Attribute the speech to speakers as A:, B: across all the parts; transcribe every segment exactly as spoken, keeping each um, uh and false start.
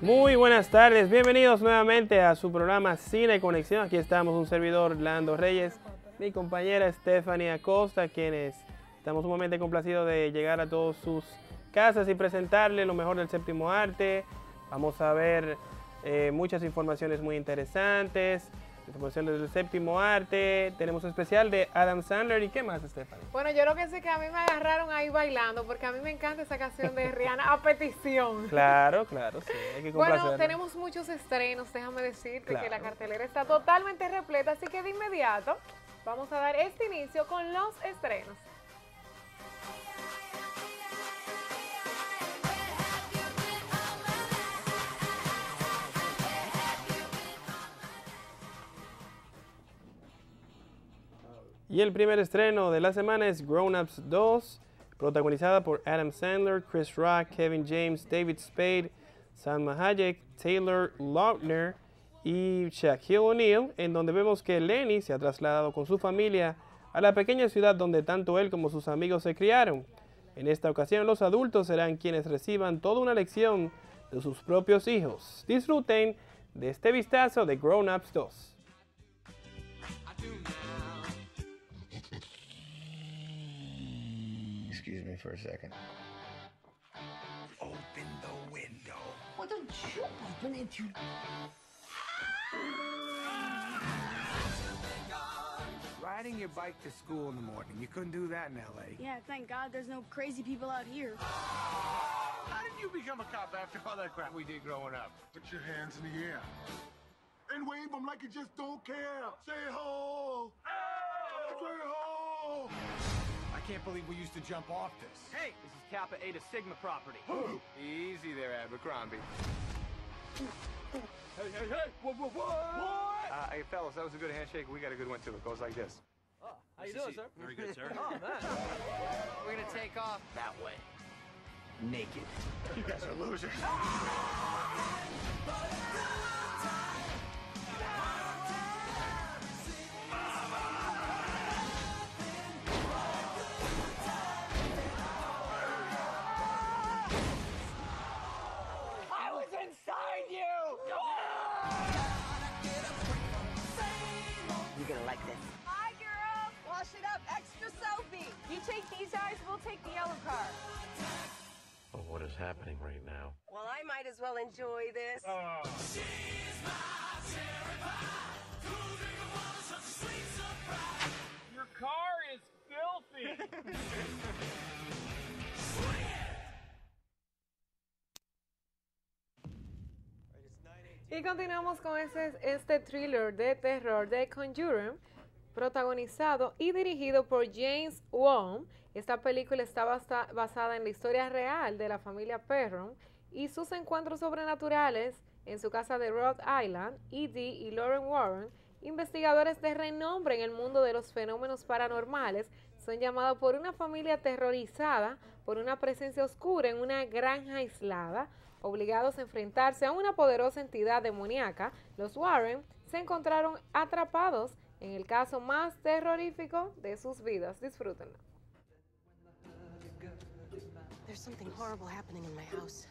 A: Muy buenas tardes, bienvenidos nuevamente a su programa Cine Conexión. Aquí estamos un servidor, Lando Reyes, mi compañera Stephanie Acosta, quienes estamos sumamente complacidos de llegar a todas sus casas y presentarles lo mejor del séptimo arte. Vamos a ver eh, muchas informaciones muy interesantes, informaciones del séptimo arte. Tenemos un especial de Adam Sandler. ¿Y qué más, Stephanie?
B: Bueno, yo lo que sé que a mí me agarraron ahí bailando, porque a mí me encanta esa canción de Rihanna a petición.
A: Claro, claro, sí, hay que complacerla.
B: Bueno, tenemos muchos estrenos, déjame decirte
A: Claro.
B: que la cartelera está totalmente repleta, así que de inmediato vamos a dar este inicio con los estrenos.
A: Y el primer estreno de la semana es Grown Ups dos, protagonizada por Adam Sandler, Chris Rock, Kevin James, David Spade, Salma Hayek, Taylor Lautner y Shaquille O'Neal, en donde vemos que Lenny se ha trasladado con su familia a la pequeña ciudad donde tanto él como sus amigos se criaron. En esta ocasión, los adultos serán quienes reciban toda una lección de sus propios hijos. Disfruten de este vistazo de Grown Ups dos.
C: Excuse me for a second.
D: Open the window. Why don't you open it, you... Riding your bike to school in the morning. You couldn't do that in L A.
E: Yeah, thank God there's no crazy people out here.
D: How did you become a cop after all that crap we did growing up?
F: Put your hands in the air. And wave them like you just don't care. Say ho! Say ho!
D: I can't believe we used to jump off this.
G: Hey, this is Kappa Eta Sigma property.
D: Easy there, Abercrombie.
G: Hey, hey, hey! What, what, what? What?
D: Uh, hey, fellas, that was a good handshake. We got a good one, too. It goes like this.
G: Oh, how you doing, sir?
H: Very good, sir.
G: Oh, man. We're gonna take off that way.
D: Naked. You guys are losers.
G: You're gonna like this.
I: Hi, girls. Wash it up. Extra soapy. You take these eyes, we'll take the yellow car.
H: Oh, what is happening right now?
I: Well, I might as well enjoy this.
G: Your car is filthy.
B: Y continuamos con ese, este thriller de terror de Conjuring, protagonizado y dirigido por James Wan. Esta película está basa, basada en la historia real de la familia Perron y sus encuentros sobrenaturales en su casa de Rhode Island. E D y Lauren Warren, investigadores de renombre en el mundo de los fenómenos paranormales, son llamados por una familia aterrorizada por una presencia oscura en una granja aislada. Obligados a enfrentarse a una poderosa entidad demoníaca, los Warren se encontraron atrapados en el caso más terrorífico de sus vidas. Disfrútenlo.
I: There's something horrible happening in my house.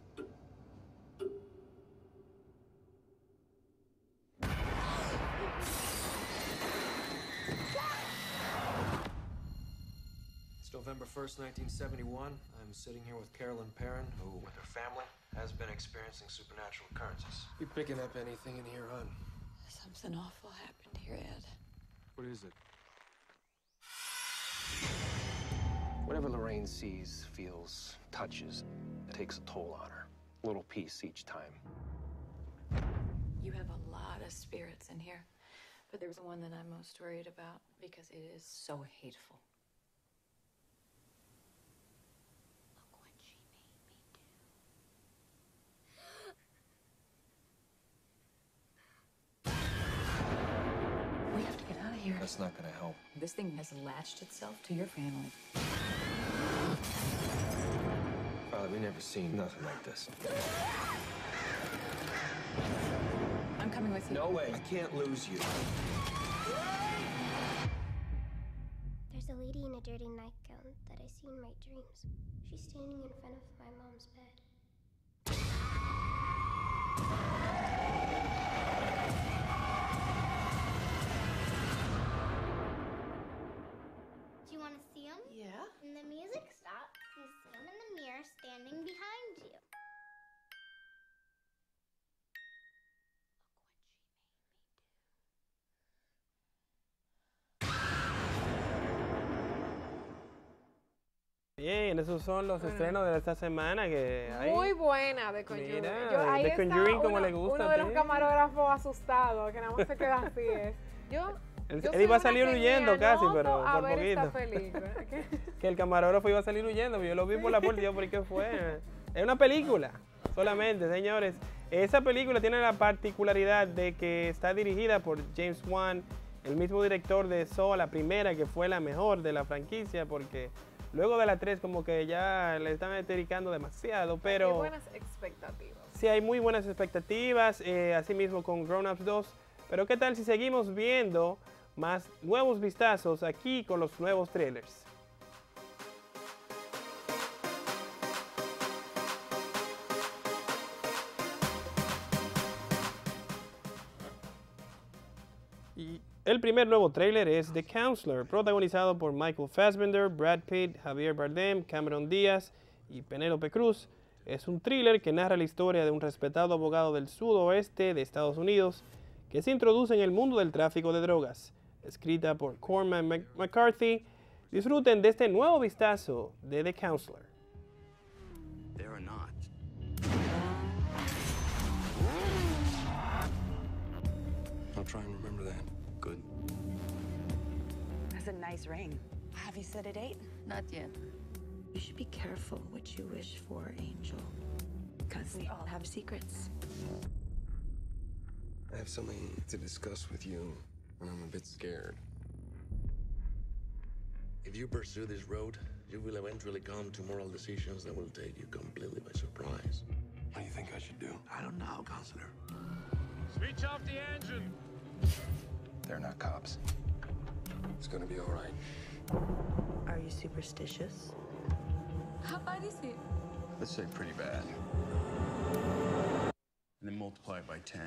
J: It's November first, nineteen seventy-one. I'm sitting here with Carolyn Perrin, who, with her family, has been experiencing supernatural occurrences. You picking up anything in here, hon?
I: Something awful happened here, Ed.
J: What is it? Whatever Lorraine sees, feels, touches, it takes a toll on her. A little piece each time.
K: You have a lot of spirits in here, but there's one that I'm most worried about because it is so hateful.
I: Look what she made me do.
K: We have to get out of here.
J: That's not gonna help.
K: This thing has latched itself to your family.
J: Father, we never seen nothing like this.
K: I'm coming with you.
J: No way. I can't lose you.
L: There's a lady in a dirty nightgown that I see in my dreams. She's standing in front of my mom's bed. Do you want to see him?
K: Yeah.
L: When the music stops, you see him in the mirror standing behind you.
A: Bien, esos son los estrenos de esta semana que hay.
B: Muy buena de Conjuring.
A: Mira,
B: Yo- ahí
A: The
B: está
A: Conjuring como
B: uno,
A: le gusta
B: uno
A: a
B: de los
A: ti.
B: camarógrafos asustados, que nada más se queda así. Es. Yo,
A: Él,
B: yo
A: él
B: soy
A: iba a
B: una
A: salir
B: que me
A: huyendo casi,
B: anoto
A: pero
B: a
A: por
B: ver esta
A: poquito.
B: película.
A: Que el camarógrafo iba a salir huyendo, pero yo lo vi por la puerta y yo, ¿por qué fue? Es una película, solamente, señores. Esa película tiene la particularidad de que está dirigida por James Wan, el mismo director de Saw, la primera, que fue la mejor de la franquicia, porque luego de la tres como que ya le están estericando demasiado, pero...
B: Hay buenas expectativas.
A: Sí, hay muy buenas expectativas, eh, así mismo con Grown Ups dos. Pero ¿qué tal si seguimos viendo más nuevos vistazos aquí con los nuevos trailers? Y el primer nuevo tráiler es The Counselor, protagonizado por Michael Fassbender, Brad Pitt, Javier Bardem, Cameron Díaz y Penélope Cruz. Es un thriller que narra la historia de un respetado abogado del sudoeste de Estados Unidos que se introduce en el mundo del tráfico de drogas. Escrita por Cormac Mc- McCarthy. Disfruten de este nuevo vistazo de The Counselor.
C: There or not.
H: I'll try and remember that. Good.
M: That's a nice ring. Have you set a date?
K: Not yet.
M: You should be careful what you wish for, Angel. Because we all have secrets.
H: I have something to discuss with you, and I'm a bit scared.
N: If you pursue this road, you will eventually come to moral decisions that will take you completely by surprise.
H: What do you think I should do?
N: I don't know, counselor.
G: Switch off the engine.
H: They're not cops. It's gonna be all right.
M: Are you superstitious?
K: How bad is it?
C: Let's say pretty bad. And then multiply it by ten.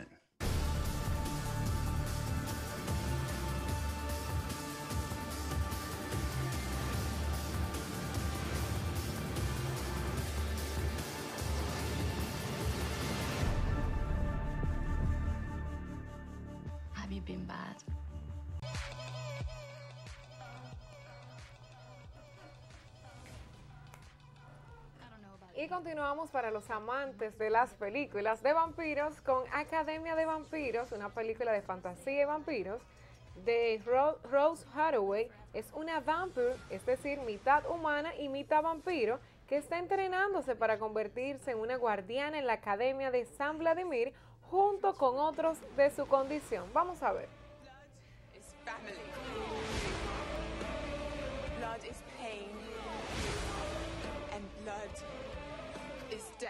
K: Have you been bad?
B: Y continuamos para los amantes de las películas de vampiros con Academia de Vampiros, una película de fantasía y vampiros de Ro- Rose Hathaway. Es una vampire, es decir, mitad humana y mitad vampiro, que está entrenándose para convertirse en una guardiana en la Academia de San Vladimir junto con otros de su condición. Vamos a ver.
I: Is family. Blood is pain. And blood is death.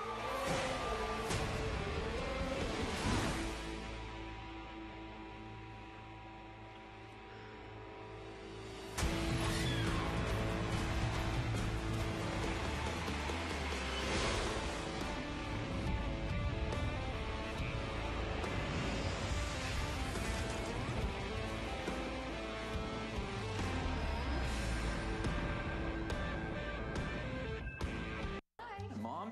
C: Mom?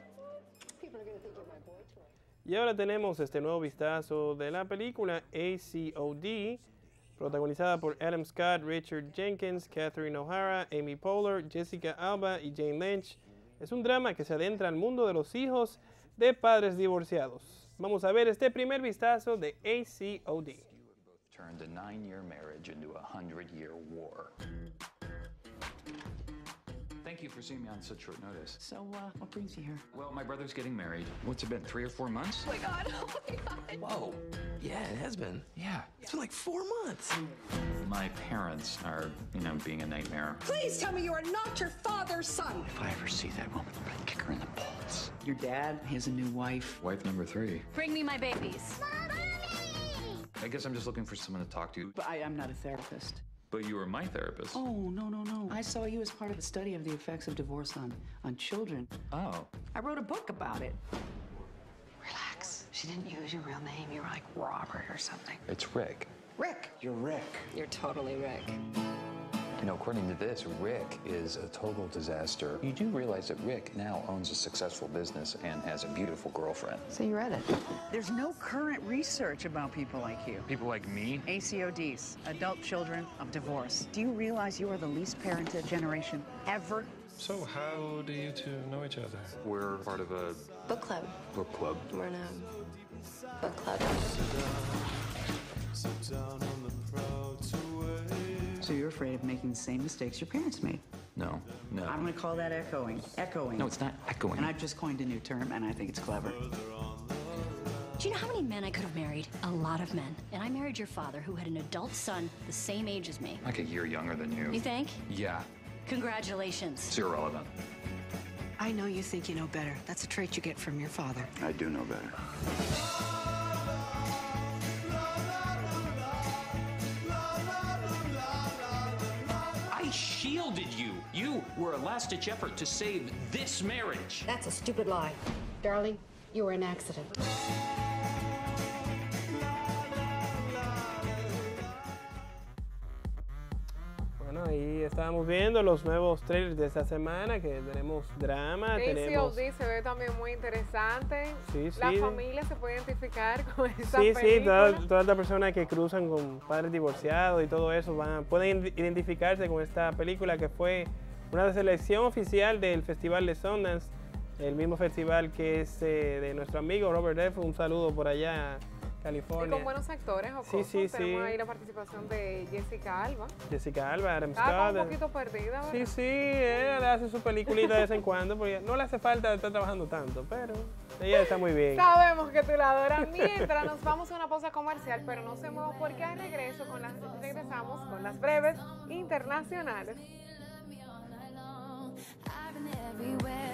A: Y ahora tenemos este nuevo vistazo de la película A C O D, protagonizada por Adam Scott, Richard Jenkins, Catherine O'Hara, Amy Poehler, Jessica Alba y Jane Lynch. Es un drama que se adentra al mundo de los hijos de padres divorciados. Vamos a ver este primer vistazo de A C O D.
O: Turned a nine-year marriage into a hundred-year war. Thank you for seeing me on such short notice.
M: So, uh, what brings you here?
O: Well, my brother's getting married. What's it been, three or four months?
I: Oh my god, oh my god.
N: Whoa. Yeah, it has been.
O: Yeah.
N: It's been like four months.
O: My parents are, you know, being a nightmare.
P: Please tell me you are not your father's son.
O: If I ever see that woman, I'm gonna kick her in the balls.
M: Your dad has a new wife.
O: Wife number three.
K: Bring me my babies.
O: I guess I'm just looking for someone to talk to.
M: But I, I'm not a therapist.
O: But you were my therapist.
M: Oh, no, no, no. I saw you as part of a study of the effects of divorce on, on children.
O: Oh.
M: I wrote a book about it.
K: Relax.
M: you didn't use your real name. You were like Robert or something.
O: It's Rick.
M: Rick.
H: You're Rick.
M: You're totally Rick.
O: You know, according to this, Rick is a total disaster. You do realize that Rick now owns a successful business and has a beautiful girlfriend.
M: So you read it.
Q: There's no current research about people like you.
O: People like me?
Q: A C O Ds, adult children of divorce. Do you realize you are the least parented generation ever?
J: So how do you two know each other?
O: We're part of a
K: Book club.
O: book club.
K: We're in a book club.
Q: So you're afraid of making the same mistakes your parents made?
O: No, no.
Q: I'm going to call that echoing. Echoing.
O: No, it's not echoing.
Q: And I've just coined a new term, and I think it's clever.
R: Do you know how many men I could have married? A lot of men. And I married your father, who had an adult son the same age as me.
O: Like a year younger than you.
R: You think?
O: Yeah.
R: Congratulations.
O: It's irrelevant.
M: I know you think you know better. That's a trait you get from your father.
H: I do know better.
S: I shielded you. You were a last-ditch effort to save this marriage.
T: That's a stupid lie. Darling, you were an accident.
A: Bueno, ahí estábamos viendo los nuevos trailers de esta semana, que tenemos drama,
B: A C O
A: tenemos...
B: D se ve también muy interesante.
A: Sí, sí.
B: La familia se puede identificar con esa
A: Sí,
B: película.
A: sí, todas, todas las personas que cruzan con padres divorciados y todo eso van, pueden identificarse con esta película que fue una selección oficial del Festival de Sundance, el mismo festival que es eh, de nuestro amigo Robert F. Un saludo por allá, California.
B: Y con buenos actores,
A: Sí, sí,
B: tenemos
A: sí.
B: ahí la participación de Jessica Alba.
A: Jessica Alba, Adam
B: Estaba
A: Scott.
B: un poquito perdida, ¿verdad?
A: Sí, sí, ella hace su peliculita de vez en cuando, porque no le hace falta estar trabajando tanto, pero ella está muy bien.
B: Sabemos que tú la adoras. Mientras nos vamos a una pausa comercial, pero no se muevan porque al regreso con las, regresamos con las breves internacionales.
U: Everywhere